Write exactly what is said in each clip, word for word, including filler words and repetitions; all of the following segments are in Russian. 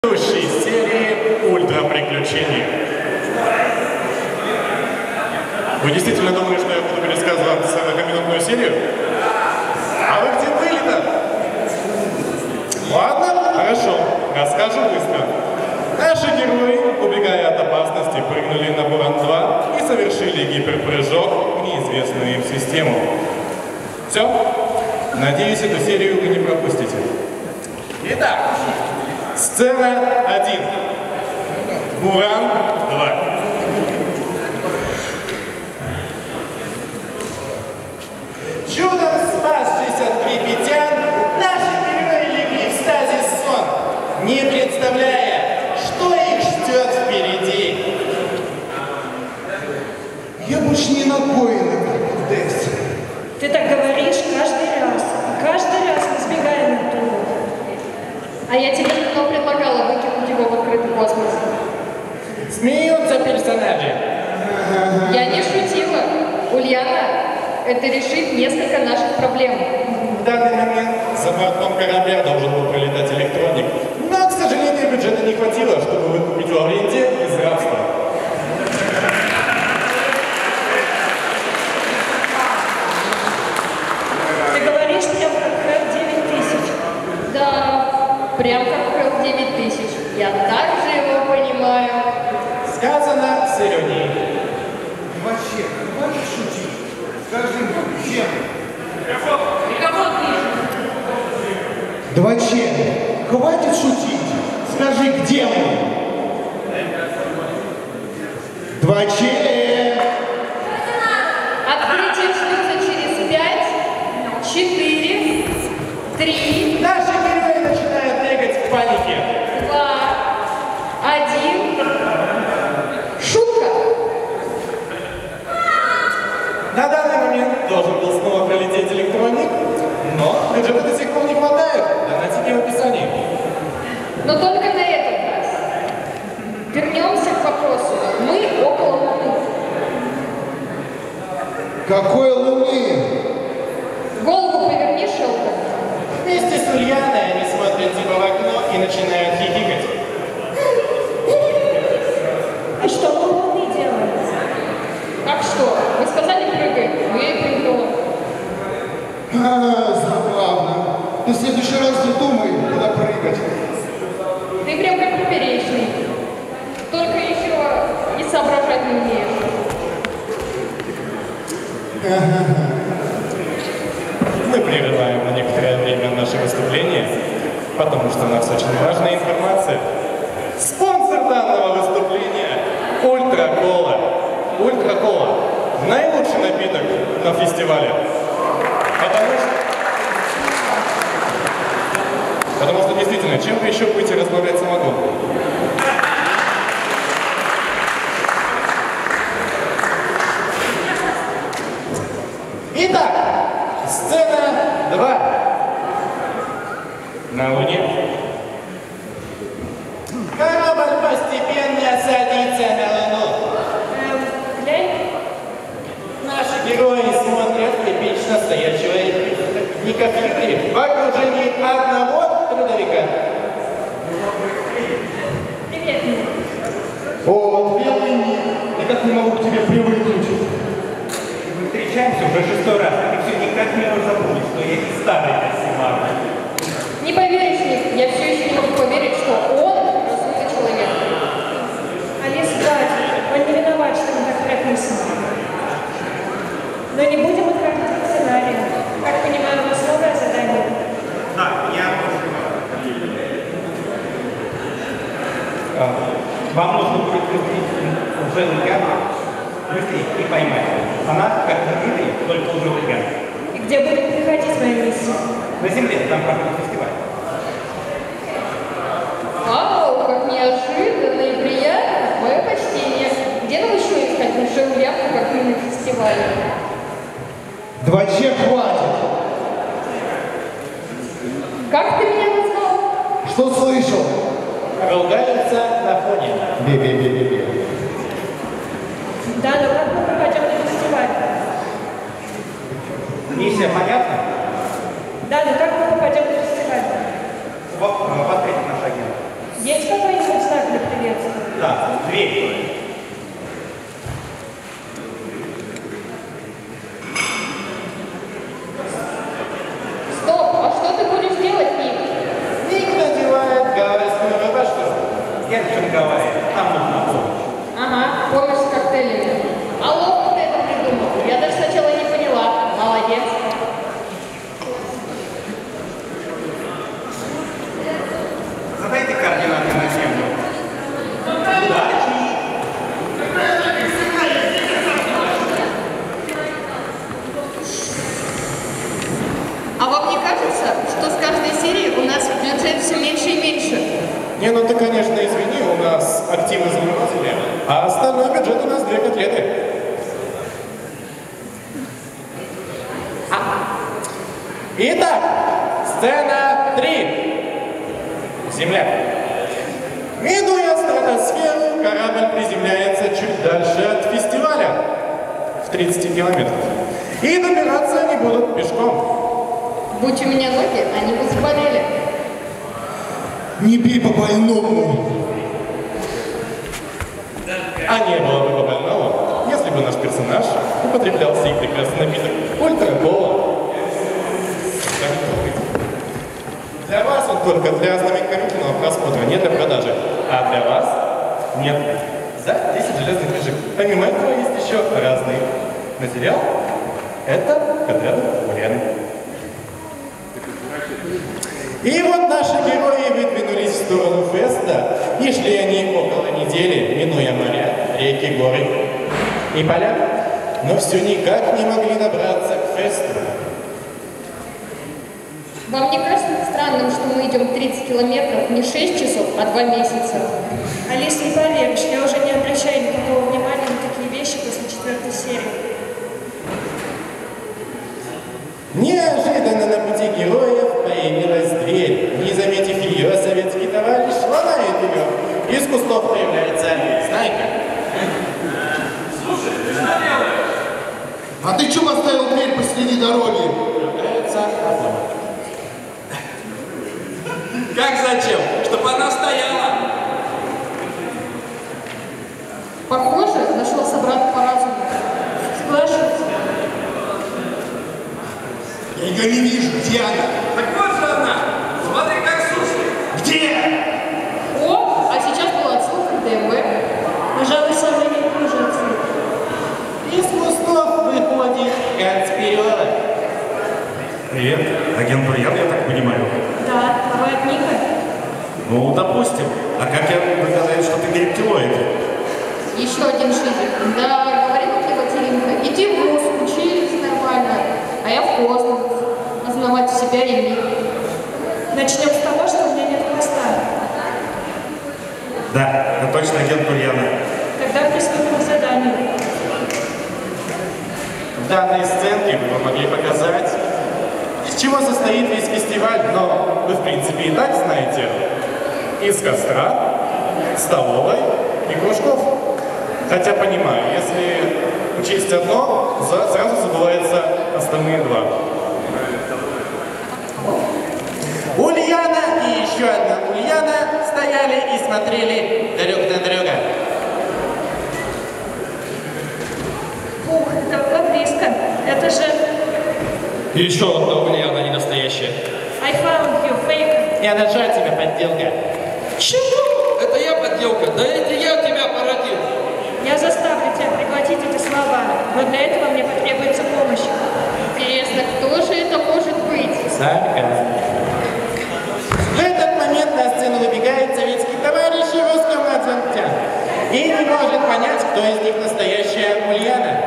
Следующей серии «Ультра приключения». Вы действительно думали, что я буду пересказывать сорокаминутную серию? А вы где были-то? Ладно, хорошо, расскажу быстро. Наши герои, убегая от опасности, прыгнули на Буран-два и совершили гиперпрыжок в неизвестную им систему. Все? Надеюсь, эту серию вы не пропустите. Итак, сцена один. Буран-два. Чудом спасшись от припятян, наши герои легли в стазис-сон, не представляя, что их ждет впереди. Я больше не напоен, Декс. Ты так говоришь каждый раз. Каждый раз мы сбегаем оттуда. А я тебе давно предлагала выкинуть его в открытый космос. Смеются персонажи. Я не шутила. Ульяна, это решит несколько наших проблем. В данный момент за бортом корабля должен был пролетать электроник. Но, к сожалению, бюджета не хватило, чтобы выкупить Лаврентия из рабства. Ты говоришь прям как Хэл девять тысяч. Да, прям как Хэл девять тысяч. Я также его понимаю. Сказано с иронией. Вообще, хватит шутить. Скажи мне, чем? Дваче, хватит шутить. Скажи, где мы? Дваче! Открытие шлюза через пять, четыре, три, Наши герои начинают бегать в панике. два, один. Шутка. На данный момент должен был снова пролететь электроник, но бюджета до сих пор не хватает. Донатите в описании. Но только на этот раз. Вернемся к вопросу. Мы около Луны. Какой луны? Голову поверни, Шелдон. Вместе с Ульяной они смотрят типа в окно и начинают хихикать. А что мы у Луны делаем? Как что? Вы сказали прыгай, ну я и прыгнула. А, забавно. Но в следующий раз не думай, куда прыгать. Ты прям как поперечный. Только еще и соображать не умеешь. Мы прерываем на некоторое время наше выступление, потому что у нас очень важная информация. Спонсор данного выступления – Ультра-Кола. Ультра-Кола – наилучший напиток на фестивале. Потому что... Потому что действительно, чем вы еще будете разбавлять самогон? Итак, сцена два. На Луне. Корабль постепенно садится на Луну. Эм, глянь. Наши герои смотрят типично стоящего Ника Фьюри в окружении одного трудовика. Привет. О, белый Ник. Никак не могу к тебе привыкнуть. Мы встречаемся уже шестой раз, и ты все никак не можешь забыть, что я не старый Кассимар. Не поверишь, Ник, я все еще не могу поверить, что он разумный человек. Алис Гати, он не виноват, что он так прописан. Но не будем отходить от сценария. Как понимаю, у нас новое задание. Да, я... А, Вам нужно будет вызвать уже Ульяну быстрее и поймать. Она, как Дмитрий, только уже Ульяна. И где будет приходить моя миссия? На Земле, там проходит фестиваль. Вау, как неожиданно и приятно. Мое почтение. Где нам еще искать большую явку, как мы на фестивале? Дваче, хватит. Как ты меня назвал? Что слышал? Ругаются на фоне. Бе-бе-бе-бе-бе. Да, но как мы попадем на фестиваль? Миссия понятна? Да, но как мы попадем на фестиваль? Вот, э, посмотрите наш агент. Есть Да, дверь. Стоп, а что ты будешь делать, Ник? Ник надевает гавайскую рубашку. Я решил Гавайи. Там нужна помощь. Ага, помощь с коктейлями. А ловко ты это придумал. Я даже сначала не поняла. Молодец. Задайте координаты на землю. Удачи! А вам не кажется, что с каждой серии у нас бюджет все меньше и меньше? Не, ну ты, конечно, извини, у нас активы заморозили, а остальной бюджет у нас две котлеты. Итак, сцена три. Земля. Минуя стратосферу, корабль приземляется чуть дальше от фестиваля, в тридцати километрах. И добираться они будут пешком. Будь у меня ноги, они бы заболели. Не бей по больному. А не было бы по-больному, если бы наш персонаж употреблял сей прекрасный напиток ультра-кола. Для вас он только для ознакомительного просмотра, не для продажи. А для вас нет. За десять железных книжек. Помимо этого есть еще разный материал. Это к отряду Ульяны. И вот наши герои выдвинулись в сторону феста, и шли они около недели, минуя моря, реки, горы и поля, но все никак не могли добраться к фесту. Вам не кажется странным, что мы идем тридцать километров не шесть часов, а два месяца? Алиса, не поверишь, я уже не обращаю никакого внимания на такие вещи после четвертой серии. Неожиданно на пути героев появилась дверь. Не заметив ее, советский товарищ ломает ее. Из кустов появляется Знайка. А ты что поставил дверь посреди дороги? Появляется Афлама. Как зачем? Чтобы она стояла. Похоже, нашел собрата по разуму. Соглашусь. Я ее не вижу. Где она? Так вот же она. Смотри, как сушит. Где? О, а сейчас была отсылка к ДМВ. Пожалуй, самый неуклюжий ответ. Из кустов выходит конспиролог. Привет, агент Ульяна, я так понимаю. Да, бывает Ника. Ну, допустим. А как я доказать, что ты рептилоид? Еще один шизик. Да, говорила мне Катеринка. Иди в ВУЗ, учились нормально. А я в космос. Узнавать себя и мир. Начнем с того, что у меня нет хвоста. Да, я точно агент Ульяна. Тогда приступим к заданию. В данной сценке вы могли показать, из чего состоит весь фестиваль, но вы, в принципе, и так знаете. Из костра, столовой и кружков. Хотя понимаю, если учесть одно, за- сразу забываются остальные два. Ульяна и еще одна Ульяна стояли и смотрели друг на друга. Ух, это было близко. Это же Еще одна Ульяна не настоящая. I found you, fake. Я нашла тебя, подделка. Чего? Это я подделка. Да это я тебя породил. Я заставлю тебя проглотить эти слова, но для этого мне потребуется помощь. Интересно, кто же это может быть? Сарка. В этот момент на сцену выбегает советский товарищ и русском нацвантя. И не может понять, кто из них настоящая Ульяна.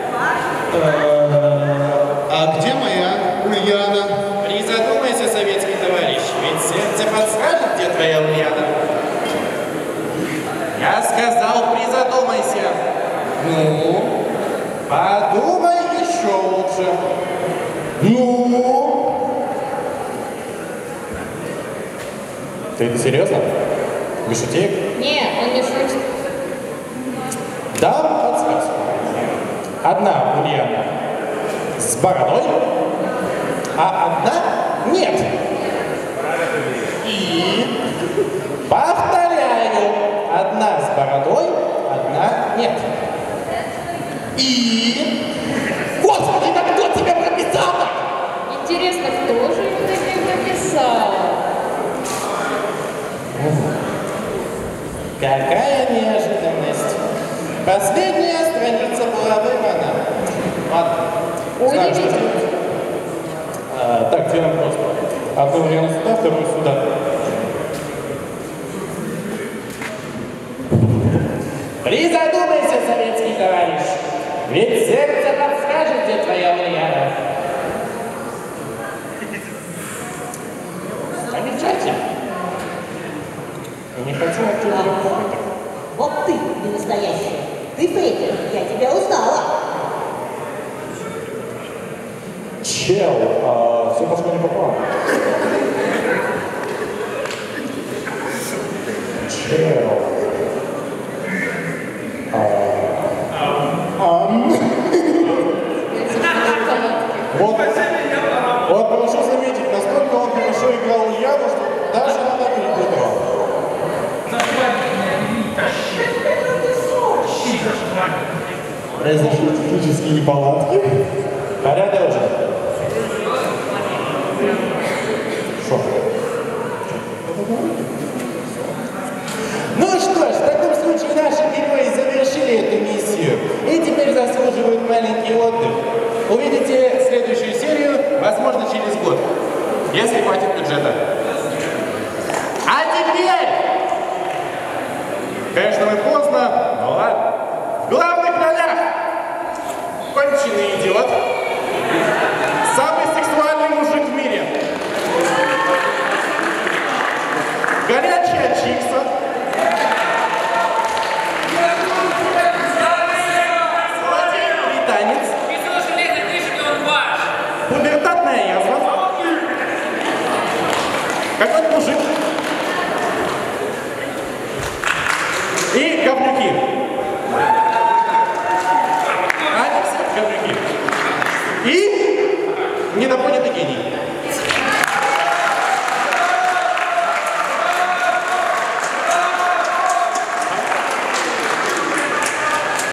А где моя Ульяна? Призадумайся, советский товарищ, ведь сердце подскажет, где твоя Ульяна. Я сказал, призадумайся. Ну, подумай еще лучше. Ну? Ты это серьезно? Без шутеек? Не, он не шутит. Дам подсказку. Одна Ульяна с бородой, а одна нет. И повторяю, одна с бородой, одна нет. И... Господи, да кто тебя прописал-то? Интересно, кто же его таким написал? Какая неожиданность. Последняя страница была вырвана. Ладно. Знаю, что делать. А, так, делаем просто. Одну вариант сюда, вторую сюда. Призадумайся, советский товарищ. Ведь сердце подскажет, где твоя Ульяна. Замечательно. Не хочу отчего попыток. Вот ты, не настоящий. Ты фейкер, я тебя узнала. Чел, а, все пошло не по плану. Чел. Вот, вот прошу заметить, настолько он хорошо играл Ульяну, что даже она перепутала. Произошли технические неполадки. Порядок уже. Шо? Ну что ж, в таком случае наши герои завершили эту миссию и теперь заслуживают маленький отдых. Увидите следующую серию, возможно, через год, если хватит бюджета. А теперь! Конечно, мы поздно, но ладно. В главных ролях конченый идиот, самый сексуальный мужик в мире, горячая чикса, танец, пубертатная язва, какой-то мужик и говнюки.